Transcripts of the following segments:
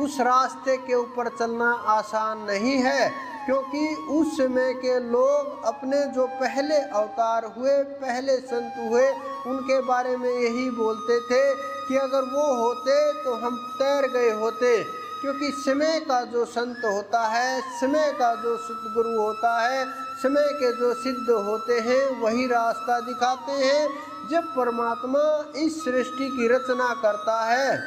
उस रास्ते के ऊपर चलना आसान नहीं है, क्योंकि उस समय के लोग अपने जो पहले अवतार हुए, पहले संत हुए, उनके बारे में यही बोलते थे कि अगर वो होते तो हम तैर गए होते। क्योंकि समय का जो संत होता है, समय का जो सद्गुरु होता है, समय के जो सिद्ध होते हैं, वही रास्ता दिखाते हैं। जब परमात्मा इस सृष्टि की रचना करता है,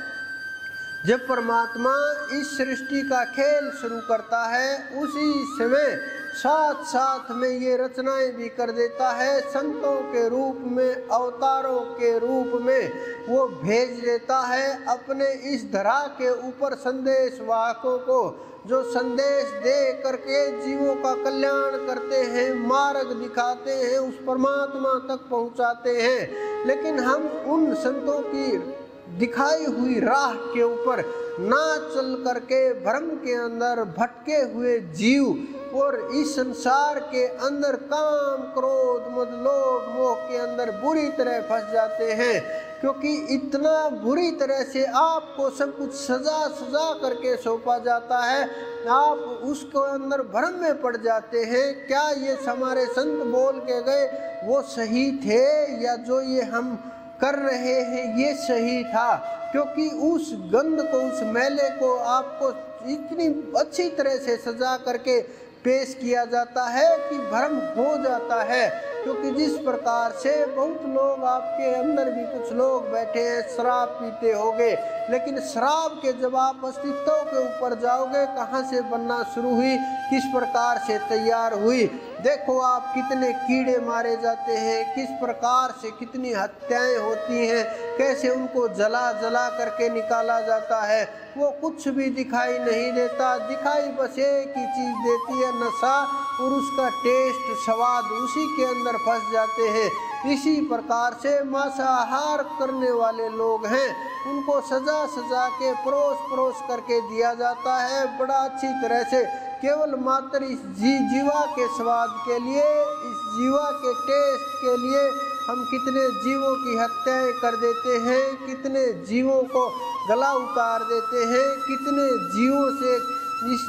जब परमात्मा इस सृष्टि का खेल शुरू करता है, उसी समय साथ साथ में ये रचनाएं भी कर देता है। संतों के रूप में, अवतारों के रूप में वो भेज देता है अपने इस धरा के ऊपर संदेश वाहकों को, जो संदेश दे करके जीवों का कल्याण करते हैं, मार्ग दिखाते हैं, उस परमात्मा तक पहुंचाते हैं। लेकिन हम उन संतों की दिखाई हुई राह के ऊपर ना चल करके भ्रम के अंदर भटके हुए जीव और इस संसार के अंदर काम, क्रोध, मद, लोभ, मोह के अंदर बुरी तरह फंस जाते हैं। क्योंकि इतना बुरी तरह से आपको सब कुछ सजा सजा करके सौंपा जाता है, आप उसको अंदर भ्रम में पड़ जाते हैं। क्या ये हमारे संत बोल के गए वो सही थे, या जो ये हम कर रहे हैं ये सही था? क्योंकि उस गंध को, उस मैले को आपको इतनी अच्छी तरह से सजा करके पेश किया जाता है कि भ्रम हो जाता है। क्योंकि जिस प्रकार से बहुत लोग, आपके अंदर भी कुछ लोग बैठे हैं, शराब पीते होंगे, लेकिन शराब के जब आप अस्तित्व के ऊपर जाओगे, कहाँ से बनना शुरू हुई, किस प्रकार से तैयार हुई, देखो आप कितने कीड़े मारे जाते हैं, किस प्रकार से कितनी हत्याएं होती हैं, कैसे उनको जला जला करके निकाला जाता है। वो कुछ भी दिखाई नहीं देता, दिखाई बस एक ही चीज़ देती है, नशा, और उसका टेस्ट, स्वाद, उसी के अंदर फंस जाते हैं। इसी प्रकार से मांसाहार करने वाले लोग हैं, उनको सजा सजा के परोस करके दिया जाता है बड़ा अच्छी तरह से, केवल मात्र इस जीवा के स्वाद के लिए, इस जीवा के टेस्ट के लिए हम कितने जीवों की हत्याएं कर देते हैं, कितने जीवों को गला उतार देते हैं, कितने जीवों से इस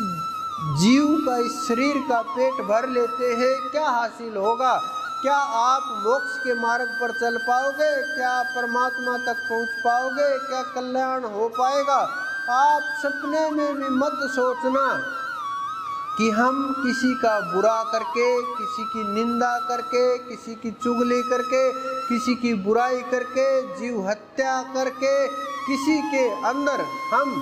जीव का, इस शरीर का पेट भर लेते हैं। क्या हासिल होगा? क्या आप मोक्ष के मार्ग पर चल पाओगे? क्या आप परमात्मा तक पहुंच पाओगे? क्या कल्याण हो पाएगा? आप सपने में भी मत सोचना कि हम किसी का बुरा करके, किसी की निंदा करके, किसी की चुगली करके, किसी की बुराई करके, जीव हत्या करके, किसी के अंदर हम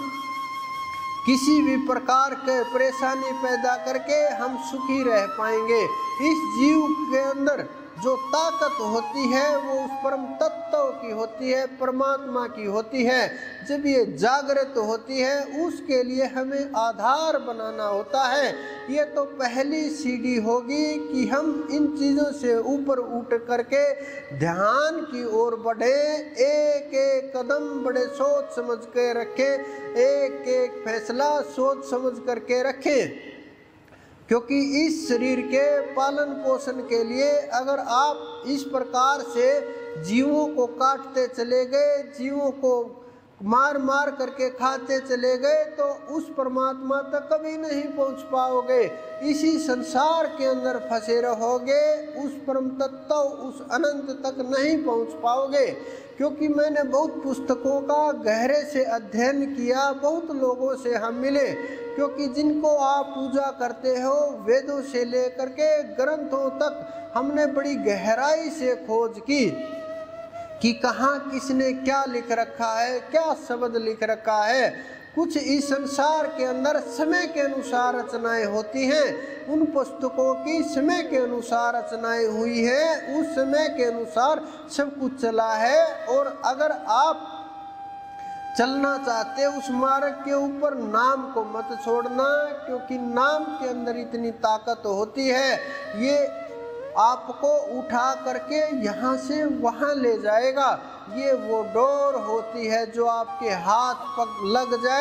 किसी भी प्रकार के परेशानी पैदा करके हम सुखी रह पाएंगे। इस जीव के अंदर जो ताकत होती है वो उस परम तत्व की होती है, परमात्मा की होती है। जब ये जागृत होती है, उसके लिए हमें आधार बनाना होता है। ये तो पहली सीढ़ी होगी कि हम इन चीज़ों से ऊपर उठ करके ध्यान की ओर बढ़े, एक एक कदम बड़े सोच समझ के रखें, एक एक फैसला सोच समझ करके रखें। क्योंकि इस शरीर के पालन पोषण के लिए अगर आप इस प्रकार से जीवों को काटते चले गए, जीवों को मार मार करके खाते चले गए, तो उस परमात्मा तक कभी नहीं पहुंच पाओगे। इसी संसार के अंदर फंसे रहोगे, उस परम तत्व, उस अनंत तक नहीं पहुंच पाओगे। क्योंकि मैंने बहुत पुस्तकों का गहरे से अध्ययन किया, बहुत लोगों से हम मिले, क्योंकि जिनको आप पूजा करते हो, वेदों से लेकर के ग्रंथों तक हमने बड़ी गहराई से खोज की कि कहाँ किसने क्या लिख रखा है, क्या शब्द लिख रखा है। कुछ इस संसार के अंदर समय के अनुसार रचनाएं होती हैं, उन पुस्तकों की समय के अनुसार रचनाएं हुई है, उस समय के अनुसार सब कुछ चला है। और अगर आप चलना चाहते उस मार्ग के ऊपर, नाम को मत छोड़ना, क्योंकि नाम के अंदर इतनी ताकत होती है, ये आपको उठा करके यहाँ से वहाँ ले जाएगा। ये वो डोर होती है जो आपके हाथ पग लग जाए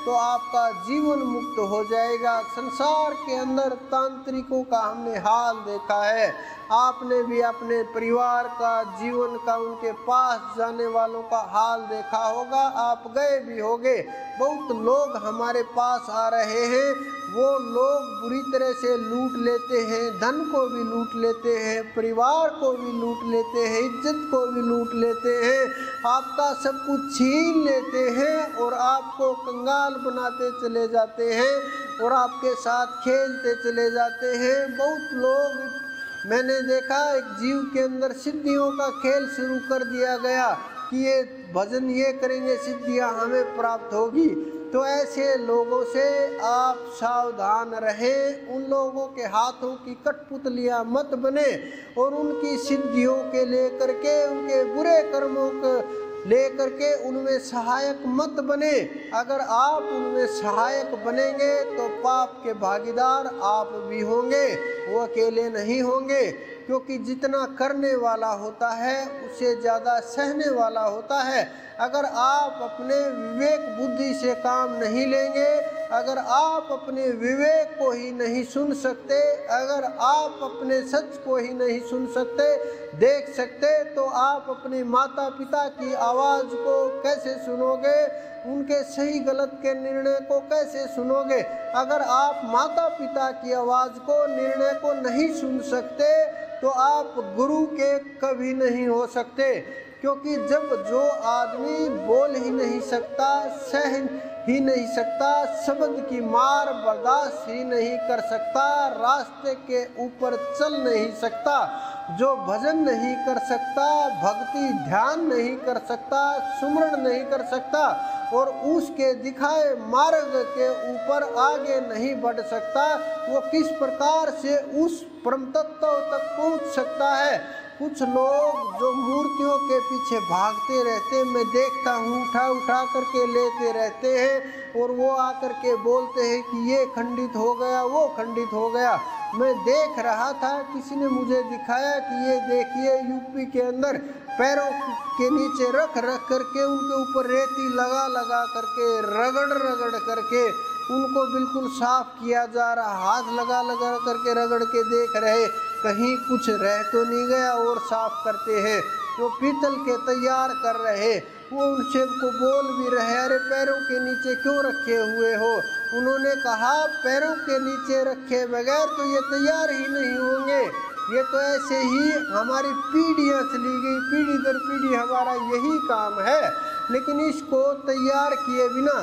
तो आपका जीवन मुक्त हो जाएगा। संसार के अंदर तांत्रिकों का हमने हाल देखा है, आपने भी अपने परिवार का, जीवन का, उनके पास जाने वालों का हाल देखा होगा, आप गए भी होंगे। बहुत लोग हमारे पास आ रहे हैं, वो लोग बुरी तरह से लूट लेते हैं, धन को भी लूट लेते हैं, परिवार को भी लूट लेते हैं, इज्जत को भी लूट लेते हैं, आपका सब कुछ छीन लेते हैं और आपको कंगाल बनाते चले जाते हैं और आपके साथ खेलते चले जाते हैं। बहुत लोग, मैंने देखा एक जीव के अंदर सिद्धियों का खेल शुरू कर दिया गया कि ये भजन ये करेंगे सिद्धियां हमें प्राप्त होगी। तो ऐसे लोगों से आप सावधान रहें, उन लोगों के हाथों की कठपुतलियां मत बने और उनकी सिद्धियों के लेकर के, उनके बुरे कर्मों को लेकर के उनमें सहायक मत बने। अगर आप उनमें सहायक बनेंगे तो पाप के भागीदार आप भी होंगे, वो अकेले नहीं होंगे। क्योंकि जितना करने वाला होता है उससे ज़्यादा सहने वाला होता है। अगर आप अपने विवेक बुद्धि से काम नहीं लेंगे, अगर आप अपने विवेक को ही नहीं सुन सकते, अगर आप अपने सच को ही नहीं सुन सकते, देख सकते, तो आप अपने माता पिता की आवाज़ को कैसे सुनोगे, उनके सही गलत के निर्णय को कैसे सुनोगे। अगर आप माता पिता की आवाज़ को, निर्णय को नहीं सुन सकते तो आप गुरु के कभी नहीं हो सकते। क्योंकि जब जो आदमी बोल ही नहीं सकता, सह ही नहीं सकता, शब्द की मार बर्दाश्त ही नहीं कर सकता, रास्ते के ऊपर चल नहीं सकता, जो भजन नहीं कर सकता, भक्ति ध्यान नहीं कर सकता, सुमरण नहीं कर सकता और उसके दिखाए मार्ग के ऊपर आगे नहीं बढ़ सकता, वो किस प्रकार से उस परम तत्व तक पहुंच सकता है। कुछ लोग जो मूर्तियों के पीछे भागते रहते, मैं देखता हूँ, उठा उठा करके लेते रहते हैं और वो आकर के बोलते हैं कि ये खंडित हो गया, वो खंडित हो गया। मैं देख रहा था, किसी ने मुझे दिखाया कि ये देखिए यूपी के अंदर पैरों के नीचे रख रख करके, उनके ऊपर रेती लगा लगा करके, रगड़ रगड़ करके उनको बिल्कुल साफ किया जा रहा, हाथ लगा लगा करके रगड़ के देख रहे कहीं कुछ रह तो नहीं गया और साफ करते हैं। जो पीतल के तैयार कर रहे, वो उनसे को बोल भी रहे, अरे पैरों के नीचे क्यों रखे हुए हो। उन्होंने कहा पैरों के नीचे रखे बगैर तो ये तैयार ही नहीं होंगे, ये तो ऐसे ही हमारी पीढ़ियाँ चली गई, पीढ़ी दर पीढ़ी हमारा यही काम है, लेकिन इसको तैयार किए बिना,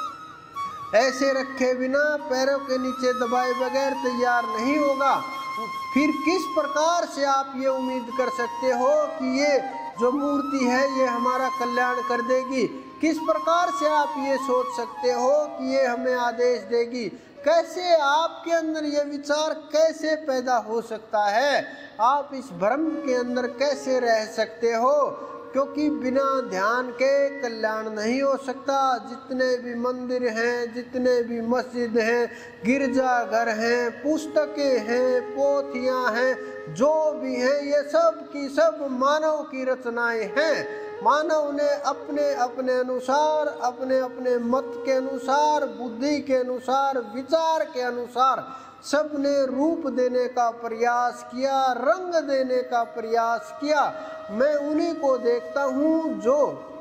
ऐसे रखे बिना, पैरों के नीचे दबाए बगैर तैयार नहीं होगा। फिर किस प्रकार से आप ये उम्मीद कर सकते हो कि ये जो मूर्ति है ये हमारा कल्याण कर देगी। किस प्रकार से आप ये सोच सकते हो कि ये हमें आदेश देगी। कैसे आपके अंदर ये विचार कैसे पैदा हो सकता है, आप इस भ्रम के अंदर कैसे रह सकते हो। क्योंकि बिना ध्यान के कल्याण नहीं हो सकता। जितने भी मंदिर हैं, जितने भी मस्जिद हैं, गिरजाघर हैं, पुस्तकें हैं, पोथियां हैं, जो भी हैं, ये सब की सब मानव की रचनाएं हैं। मानव ने अपने अपने अनुसार, अपने अपने मत के अनुसार, बुद्धि के अनुसार, विचार के अनुसार सब ने रूप देने का प्रयास किया, रंग देने का प्रयास किया। मैं उन्हीं को देखता हूँ जो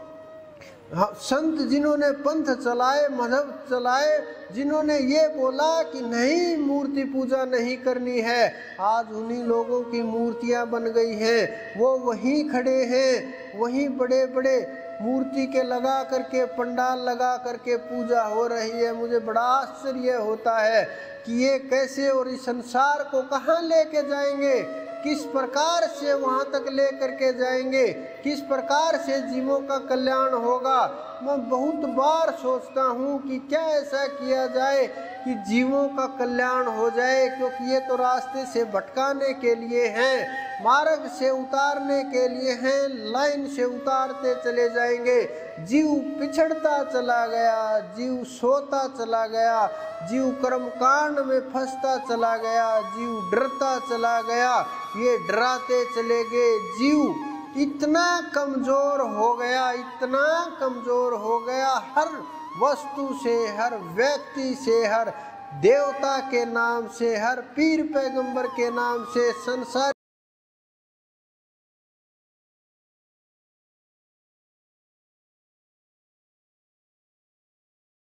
संत जिन्होंने पंथ चलाए, मजहब चलाए, जिन्होंने ये बोला कि नहीं मूर्ति पूजा नहीं करनी है, आज उन्हीं लोगों की मूर्तियाँ बन गई हैं। वो वहीं खड़े हैं, वहीं बड़े बड़े मूर्ति के लगा करके, पंडाल लगा करके पूजा हो रही है। मुझे बड़ा आश्चर्य होता है कि ये कैसे, और इस संसार को कहाँ लेके जाएंगे, किस प्रकार से वहाँ तक ले करके जाएंगे, किस प्रकार से जीवों का कल्याण होगा। मैं बहुत बार सोचता हूँ कि क्या ऐसा किया जाए कि जीवों का कल्याण हो जाए, क्योंकि ये तो रास्ते से भटकाने के लिए हैं, मार्ग से उतारने के लिए हैं, लाइन से उतारते चले जाएंगे। जीव पिछड़ता चला गया, जीव सोता चला गया, जीव कर्मकांड में फंसता चला गया, जीव डरता चला गया, ये डराते चले गए। जीव इतना कमज़ोर हो गया, इतना कमज़ोर हो गया, हर वस्तु से, हर व्यक्ति से, हर देवता के नाम से, हर पीर पैगंबर के नाम से, संसार